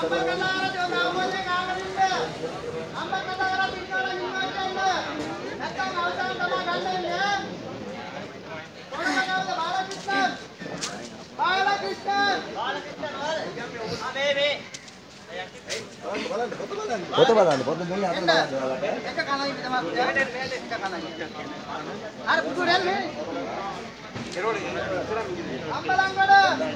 Foto බලන්න පොත දෙන්නේ අතන බලන්න. එක කනයි තමයි. එක කනයි. අර පුතු රැල්නේ. කෙරෝලි. අම්බලංගඩ.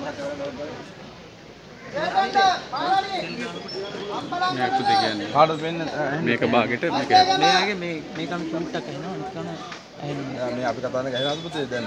ඒකට පාරණි. අම්බලංගඩ. කාටද වෙන්නේ මේක භාගෙට මේක මෙයාගේ මේකම තුන්ටක් කරනවා නිකන් ඇහෙන්නේ. මේ අපි කතා කරන ගහනවාද පුතේ දැන්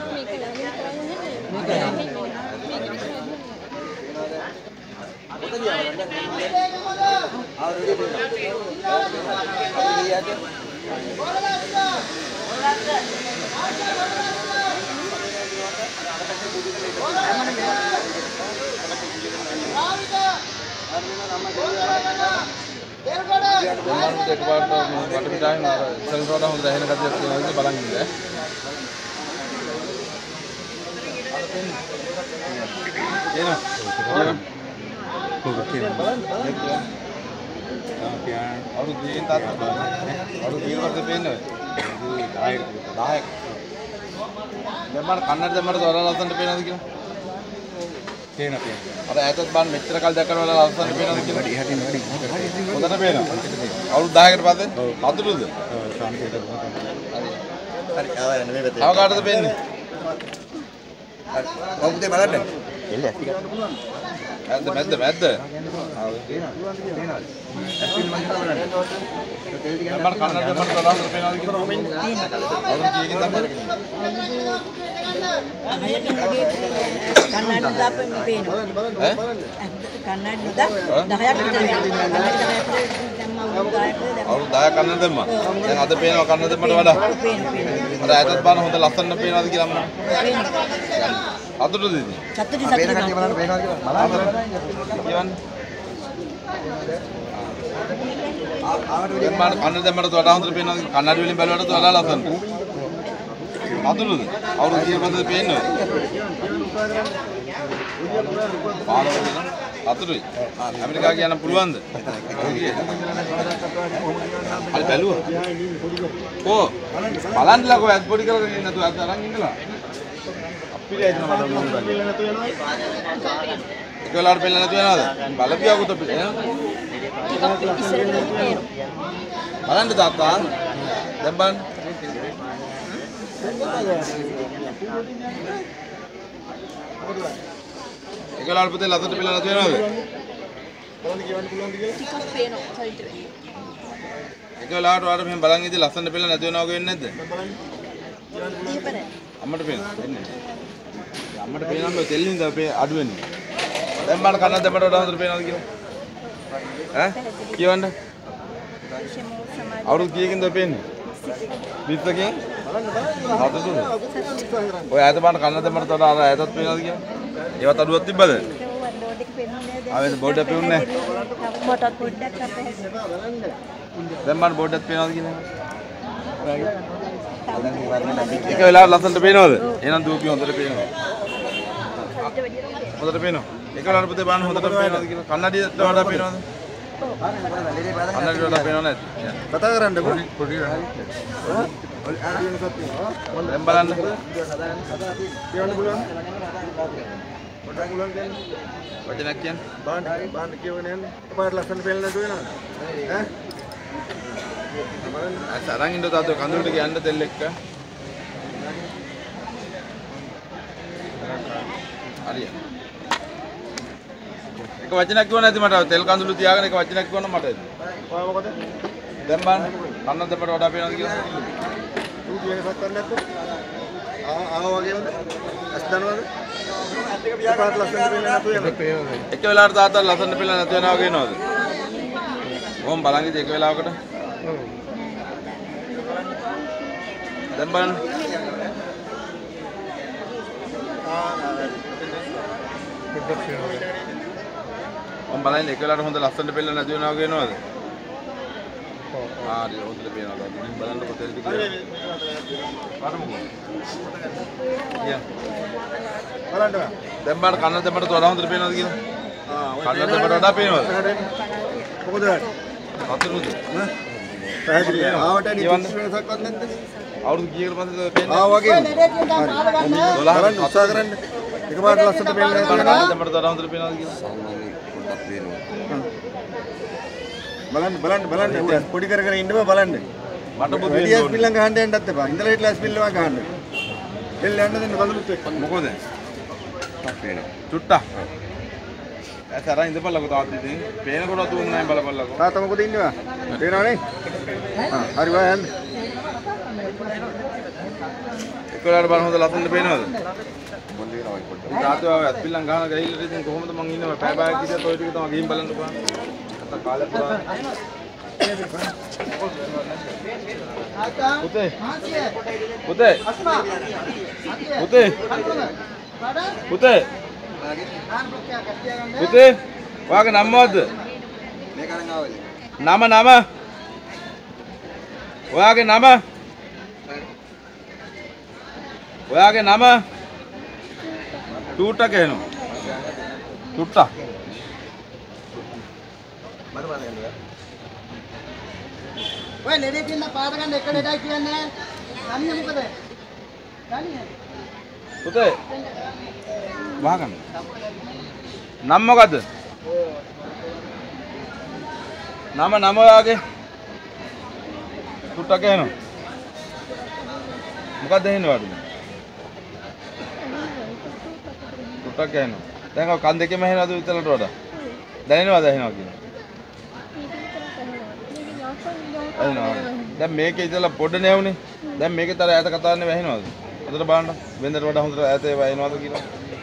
එකපාරට වට පිටාගෙන අර සෙල්ෆෝට හොඳ දැහෙන කතියක් තියෙනවා බලන් ඉන්න. එනවා. අවුරුදු 10 තාත්තා අවුරුදු 10 වර්ෂ පේන්නේ 10ක් දැන් මම කන්නඩ දැම්මට තොරලා ලස්සනට පේනවද කියලා පේනවා අර ඈතත් බාන්න මෙච්චර කල් දැක්කම වල ලස්සනට පේනවද කියලා වැඩි හැටින් වැඩි හොඳට පේනවා අවුරුදු 10කට පස්සේ අඳුරුද ඔව් සාමිකේට හරි ආවා නෙමෙයි වෙතේ ආව කාටද පේන්නේ හරි කොහොමද බලන්න එල්ල ඇස් ටික මැද්ද ආව පේනවා ඇස්පින් මං හිතා බලන්න මම කන්නඩ දැම්මට තොරලා හොඳට පේනවද කියලා අවුරුදු කීයකින් දැම්මද කන්නඩ දාපෙන්න පේනවා ඈ කන්නඩ दा 10ක් විතර අවුරුදු 10ක් කන්නඩ දැම්මා දැන් අද පේනවා කන්නඩ දැම්මට වඩා අර ඈතත් බලන්න හොඳ ලස්සනට පේනවද කියලා අම්මා අතුරුද ඉතින් සතුටු පේන කට්ටිය බලන්න පේනවද කියලා බලන්න කියවන්න දැන් මම කන්නඩ දැම්මට වඩා හොඳට පේනවද කන්නඩ වලින් බැලුවට වඩා ලස්සනට අතුරුද අවුරුදු කීයක පස්සේ පේන්නේ අතුරුයි ඇමරිකා කියන්න පුළුවන්ද අර බැලුවා ඕ බලන්නලකෝ ඇස් පොඩි කරගෙන ඉන්න නැතුව ඇස් අරන් ඉන්නලා අපිට ඇයිද මට මොකද බලන්න නැතුව යනවා ඒක වෙලාවට පෙල්ල නැතුව යනවද බලපියාකුත් අපිට බලන්න තාත්තා දැන් බලන්න ඒක වෙලාවට පුතේ ලතට පෙල්ල නැතුව යනවද බලන්න කියවන්න පුළුවන්ද කියලා ටිකක් පේනවා සයිට් එකේ ඒක වෙලාවට වාට මෙහෙම බලන් ඉඳි ලස්සනට පෙල්ල නැතුව යනවා වගේ වෙන්නේ නැද්ද දීපනේ අම්මට පේන්නේ අම්මට පේනම තෙල්ලින්ද අපේ අඩු වෙන්නේ දැන් බලන්න කන්නත් දැම්මට වඩා හොඳට පේනවද කියලා ඈ කියවන්න අවුරුදු කීයකින්ද පේන්නේ 20කින් හතසුද ඔය ඈත බලන්න කන්නත් දැම්මට වඩා අර ඈතත් පේනවද කියලා ඒවත් අඩුවක් තිබ්බද ආවෙද බෝඩ් එක පේන්නේ මටත් පොඩ්ඩක් අපේ දැන් බලන්න බෝඩ් එකත් පේනවද කියලා එක වෙලාවට ලස්සනට පේනවද එහෙනම් දුවපිය හොඳට පේනවා හොඳට පේනවා එක වෙලාවට පුතේ බලන්න හොඳට පේනවද කියලා කන්නඩියට වඩා පේනවද කන්නඩියට වඩා පේනව නැද්ද කතා කරන්න පොඩි දැන් බලන්න කියවන්න පුළුවන් පොඩ්ඩක් පුළුවන් කියන්නේ වචනයක් කියන්න බාන්න කියවගෙන යන්න පාර ලස්සන පෙළ නැතුව වෙනවද ඈ අත අරන් ඉන්න තාත්තෝ කඳුලට ගියන්න තෙල් එක්ක හරිය එක වචනයක් කිව්ව නැති මට තෙල් කඳුළු තියාගෙන එක වචනයක් කිව්වනම් මට එන්න ඔය මොකද දැන් බලන්න කන්න දෙපට වඩා පේනවද කියලා ඌ කියන එකක් කරන්නේ නැත්නම් ආව වගේමද ඇස් දනවද පාර ලස්සන පෙළ නැතුව යනවා එක වෙලාවට තාත්තා ලස්සන පෙළ නැති වෙනවා වගේ නේද කොහොම බලන් ඉතින් එක වෙලාවකට දැන් බලන්න මම බලන්නේ එක වෙලාවට හොඳ ලස්සන පෙළ නැති වෙනවා වගේ නේද හරි හොඳට පේනවා දැන් බලන්න පොතේ ටික බලමුකෝ බලන්න දැන් බලන්න කන්න දෙපට වඩා හොඳට පේනවද කියලා කන්නඩ දෙමට වඩා පේනවද? මොකද වැඩ? හතරුද? පැහැදිලි. ආවට ඒවන්ද? වෙනසක්වත් නැද්ද? අවුරුදු කීයකට පස්සේ පේන්නේ? ආ වගේ. බලන්න උත්සාහ කරන්න. එකපාරට ලස්සනට පේන්නේ කන්නඩ නැහැ. දෙමට වඩා හොඳට පේනවද කියලා? බලන්න පොඩි කර කර ඉන්නව බලන්න. මට බුදු වැඩි වෙන්න ඇස්පිල්ලම් ගහන්න යන්නත් එපා. ඉඳලා හිටලා ඇස්පිල්ලම ගහන්න. එල්ල යන්න දෙන්න බලමුත් එක්ක. මොකද? චුට්ටා. ඇස අරන් ඉඳපල්ලකෝ තාත්ති ඉතින්. පේනකොට තුන් නැහැ බලපල්ලකෝ. තාත්තා මොකද ඉන්නවා? පේනවනේ? හරි වා යන්න. එක්කලාට බලන්න හොඳ ලස්සනට පේනවද? තාත්තෝ ආව ඇස්පිල්ලම් ගහන ගහිල්ලට ඉතින් කොහොමද මං ඉන්නව? පැය භාගයක් ඉඳලා toy ටික තමයි ගිහින් බලන්න පුළුවන්. නැත්නම් කාලේ පුරා. පුතේ. පුතේ. පුතේ. පුතේ. පුතේ. ඔයාගේ නම මොකද්ද? මේක අරන් ආවද? නම. ඔයාගේ නම. ඔයාගේ නම. චූට්ටා කියනවා. චුට්ටා. මට බලන්න. ඔය ලෙඩේ කියන පාට ගන්න එක ලෙඩයි කියන්නේ ගන්නේ මොකද? ගන්නේ. පුතේ. වහගන්න. නම මොකද්ද? නම ඔයාගේ. චුට්ටා කියනවා. මොකක්ද එහෙන්නේ වඩු? චුට්ටා කියනවා. දැන් ඔය කන් දෙකෙම ඇහෙනවද විතරට වඩා? දැනෙනවද ඇහෙනවා කියලා? දැන් මේකේ ඉතලා පොඩ නෑවුනේ. දැන් මේකේතර ඈත කතා කරන්නේ වැහෙනවද? හොඳට බලන්න. වෙනදට වඩා හොඳට ඈත ඒවා එනවද කියලා.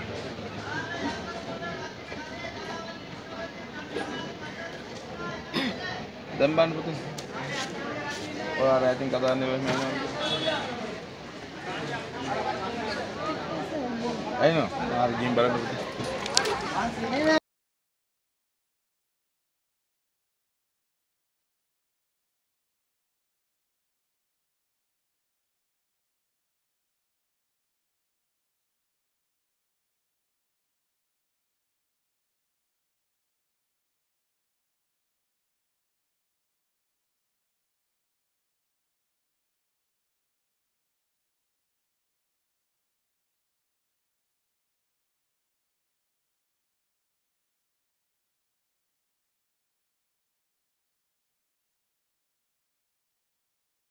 දැන් බලන්න පුතේ. ඔයාලා ඈතින් කතා කරන්නේ වැහෙනවද? ඇයිනෝ? ආර ගිහින් බලන්න පුතේ.